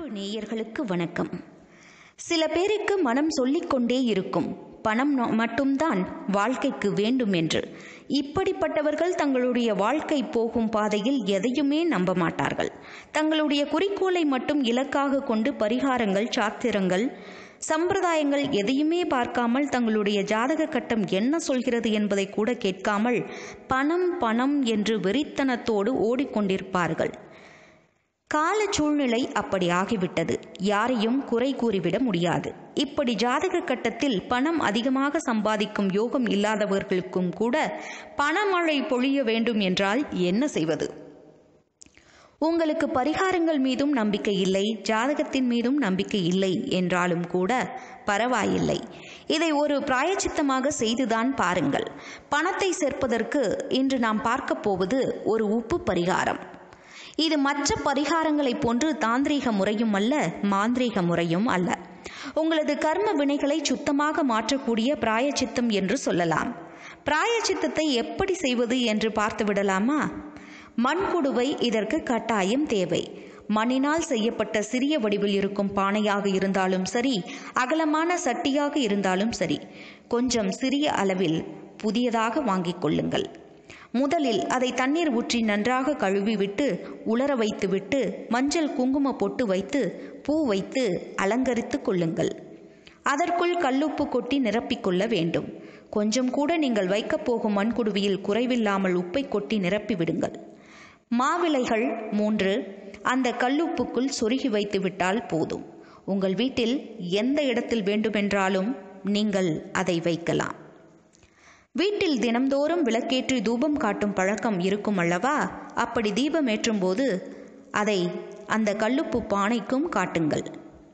அன்பு நேயர்களுக்கு வணக்கம். சில பேருக்கு மனம் சொல்லிக்கொண்டே இருக்கும், பணம் மட்டும்தான் வாழ்க்கைக்கு வேண்டும் என்று. இப்படிப்பட்டவர்கள் தங்களுடைய வாழ்க்கை போகும் பாதையில் எதையுமே நம்ப மாட்டார்கள். தங்களுடைய குறிக்கோளை மட்டும் இலக்காக கொண்டு பரிகாரங்கள், சாத்திரங்கள், சம்பிரதாயங்கள் எதையுமே பார்க்காமல், தங்களுடைய ஜாதக கட்டம் என்ன சொல்கிறது என்பதை கூட கேட்காமல் பணம் பணம் என்று வெறித்தனத்தோடு ஓடிக்கொண்டிருப்பார்கள். கால சூழ்நிலை அப்படி ஆகிவிட்டது. யாரையும் குறை கூறிவிட முடியாது. இப்படி ஜாதக கட்டத்தில் பணம் அதிகமாக சம்பாதிக்கும் யோகம் இல்லாதவர்களுக்கும் கூட பணமழை பொழிய வேண்டும் என்றால் என்ன செய்வது? உங்களுக்கு பரிகாரங்கள் மீதும் நம்பிக்கை இல்லை, ஜாதகத்தின் மீதும் நம்பிக்கை இல்லை என்றாலும் கூட பரவாயில்லை. இதை ஒரு பிராயச்சித்தமாக செய்துதான் பாருங்கள். பணத்தை சேர்ப்பதற்கு இன்று நாம் பார்க்க போவது ஒரு உப்பு பரிகாரம். இது மற்ற பரிகாரங்களைப் போன்று தாந்திரீக முறையும் அல்ல, மாந்திரீக முறையும் அல்ல. உங்களது கர்ம வினைகளை சுத்தமாக மாற்றக்கூடிய பிராயச்சித்தம் என்று சொல்லலாம். பிராயச்சித்தத்தை எப்படி செய்வது என்று பார்த்து விடலாமா? மண்குடுவை இதற்கு கட்டாயம் தேவை. மண்ணினால் செய்யப்பட்ட சிறிய வடிவில் இருக்கும் பானையாக இருந்தாலும் சரி, அகலமான சட்டியாக இருந்தாலும் சரி, கொஞ்சம் சிறிய அளவில் புதியதாக வாங்கிக் கொள்ளுங்கள். முதலில் அதை தண்ணீர் ஊற்றி நன்றாக கழுவி விட்டு உலர வைத்து விட்டு மஞ்சள் குங்கும பொட்டு வைத்து பூ வைத்து அலங்கரித்து கொள்ளுங்கள். அதற்குள் கல்லுப்பு கொட்டி நிரப்பிக்கொள்ள வேண்டும். கொஞ்சம் கூட நீங்கள் வைக்கப் போகும் மண்குடுவியில் குறைவில்லாமல் உப்பை கொட்டி நிரப்பி விடுங்கள். மாவிலைகள் 3 அந்த கல்லுப்புக்குள் சொருகி வைத்து விட்டால் போதும். உங்கள் வீட்டில் எந்த இடத்தில் வேண்டுமென்றாலும் நீங்கள் அதை வைக்கலாம். வீட்டில் தினம்தோறும் விளக்கேற்றி தூபம் காட்டும் பழக்கம் இருக்கும் அல்லவா? அப்படி தீபம் ஏற்றும் போது அதை அந்த கல்லுப்பு பானைக்கும் காட்டுங்கள்.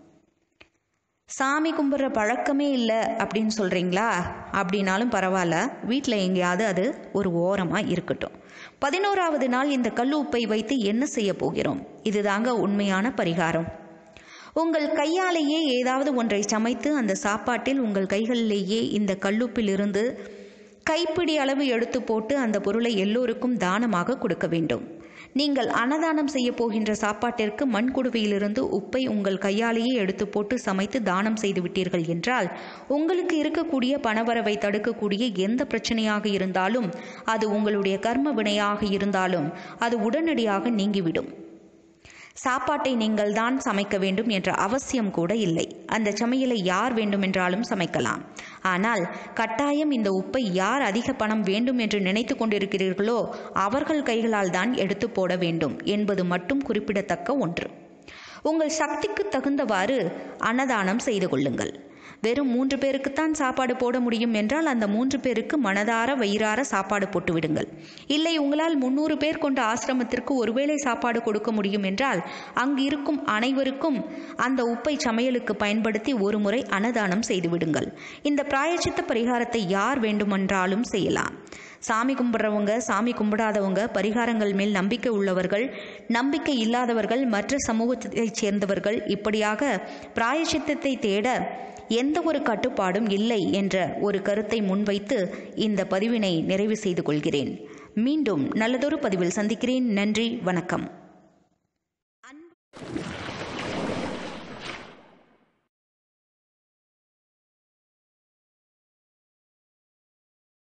சாமி கும்பிட்ற பழக்கமே இல்லை அப்படின்னு சொல்கிறீங்களா? அப்படின்னாலும் பரவாயில்ல, வீட்டில் எங்கேயாவது அது ஒரு ஓரமாக இருக்கட்டும். 11வது நாள் இந்த கல் உப்பை வைத்து என்ன செய்ய போகிறோம்? இதுதாங்க உண்மையான பரிகாரம். உங்கள் கையாலேயே ஏதாவது ஒன்றை சமைத்து அந்த சாப்பாட்டில் உங்கள் கைகளிலேயே இந்த கல்லுப்பில் இருந்து கைப்பிடி அளவு எடுத்து போட்டு அந்த பொருளை எல்லோருக்கும் தானமாக கொடுக்க வேண்டும். நீங்கள் அன்னதானம் செய்ய போகின்ற சாப்பாட்டிற்கு மண்குடுவையிலிருந்து உப்பை உங்கள் கையாலேயே எடுத்து போட்டு சமைத்து தானம் செய்து விட்டீர்கள் என்றால், உங்களுக்கு இருக்கக்கூடிய பணவரவை தடுக்கக்கூடிய எந்த பிரச்சனையாக இருந்தாலும், அது உங்களுடைய கர்ம வினையாக இருந்தாலும் அது உடனடியாக நீங்கிவிடும். சாப்பாட்டை நீங்கள் தான் சமைக்க வேண்டும் என்ற அவசியம் கூட இல்லை. அந்த சமையலை யார் வேண்டுமென்றாலும் சமைக்கலாம். ஆனால் கட்டாயம் இந்த உப்பை யார் அதிக பணம் வேண்டும் என்று நினைத்து கொண்டிருக்கிறீர்களோ அவர்கள் கைகளால் தான் எடுத்து போட வேண்டும் என்பது மட்டும் குறிப்பிடத்தக்க ஒன்று. உங்கள் சக்திக்கு தகுந்தவாறு அன்னதானம் செய்து கொள்ளுங்கள். வெறும் 3 பேருக்குத்தான் சாப்பாடு போட முடியும் என்றால் அந்த 3 பேருக்கு மனதார வயிறார சாப்பாடு போட்டு விடுங்கள். இல்லை, உங்களால் 300 பேர் கொண்ட ஆசிரமத்திற்கு ஒருவேளை சாப்பாடு கொடுக்க முடியும் என்றால் அங்கு இருக்கும் அனைவருக்கும் அந்த உப்பை சமையலுக்கு பயன்படுத்தி ஒரு முறை அன்னதானம் செய்து விடுங்கள். இந்த பிராயச்சித்த பரிகாரத்தை யார் வேண்டுமென்றாலும் செய்யலாம். சாமி கும்பிட்றவங்க, சாமி கும்பிடாதவங்க, பரிகாரங்கள் மேல் நம்பிக்கை உள்ளவர்கள், நம்பிக்கை இல்லாதவர்கள், மற்ற சமூகத்தைச் சேர்ந்தவர்கள், இப்படியாக பிராயச்சித்தத்தை தேட எந்த ஒரு கட்டுப்பாடும் இல்லை என்ற ஒரு கருத்தை முன்வைத்து இந்த பதிவினை நிறைவு செய்து கொள்கிறேன். மீண்டும் நல்லதொரு பதிவில் சந்திக்கிறேன். நன்றி, வணக்கம்.